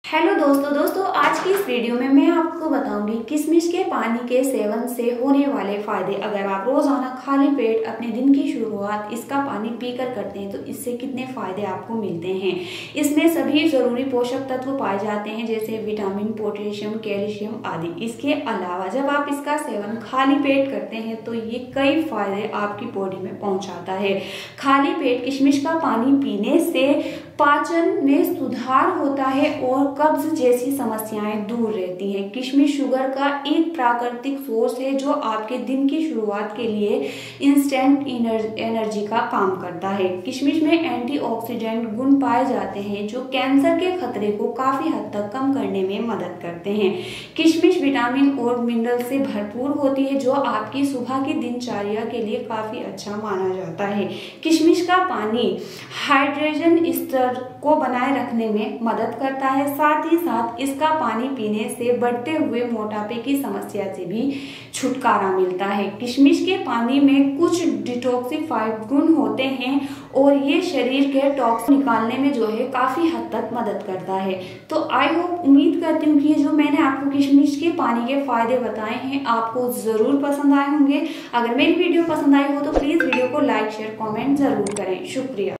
Hello दोस्तों आज की इस वीडियो में मैं आपको बताऊंगी किशमिश के पानी के सेवन से होने वाले फायदे। अगर आप रोजाना खाली पेट अपने दिन की शुरुआत इसका पानी पीकर करते हैं तो इससे कितने फायदे आपको मिलते हैं। इसमें सभी जरूरी पोषक तत्व पाए जाते हैं जैसे विटामिन, पोटेशियम, कैल्शियम आदि। इसके अलावा जब आप इसका सेवन खाली पेट करते हैं तो ये कई फायदे आपकी बॉडी में पहुंचाता है। खाली पेट किशमिश का पानी पीने से पाचन में सुधार होता है और कब्ज जैसी समस्याएं दूर रहती हैं। किशमिश शुगर का एक प्राकृतिक सोर्स है जो आपके दिन की शुरुआत के लिए इंस्टेंट एनर्जी का काम करता है। किशमिश में एंटीऑक्सीडेंट गुण पाए जाते हैं जो कैंसर के खतरे को काफी हद तक कम करने में मदद करते हैं। किशमिश विटामिन और मिनरल से भरपूर होती है जो आपकी सुबह की दिनचर्या के लिए काफी अच्छा माना जाता है। किशमिश का पानी हाइड्रेशन स्तर को बनाए रखने में मदद करता है। साथ ही साथ इसका पानी पीने से बढ़ते हुए मोटापे की समस्या से भी छुटकारा मिलता है। किशमिश के पानी में कुछ डिटॉक्सिफाइड गुण होते हैं और ये शरीर के टॉक्स निकालने में जो है काफी हद तक मदद करता है। तो आई होप, उम्मीद करती हूँ कि जो मैंने आपको किशमिश के पानी के फायदे बताए हैं आपको जरूर पसंद आए होंगे। अगर मेरी वीडियो पसंद आई हो तो प्लीज वीडियो को लाइक, शेयर, कॉमेंट जरूर करें। शुक्रिया।